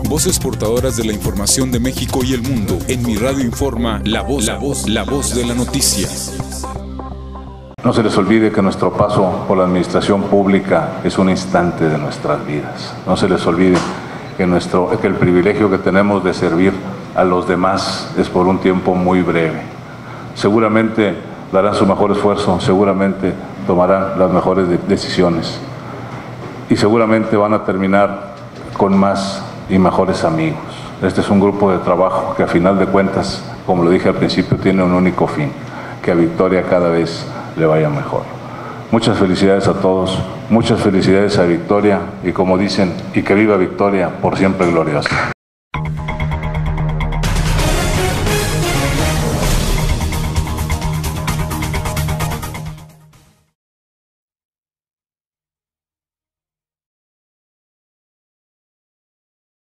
Voces portadoras de la información de México y el mundo. En Mi Radio Informa, la voz de la noticia. No se les olvide que nuestro paso por la administración pública es un instante de nuestras vidas. No se les olvide que el privilegio que tenemos de servir a los demás es por un tiempo muy breve. Seguramente darán su mejor esfuerzo, seguramente tomarán las mejores decisiones y seguramente van a terminar con más y mejores amigos. Este es un grupo de trabajo que a final de cuentas, como lo dije al principio, tiene un único fin, que a Victoria cada vez le vaya mejor. Muchas felicidades a todos, muchas felicidades a Victoria y como dicen, y que viva Victoria por siempre gloriosa.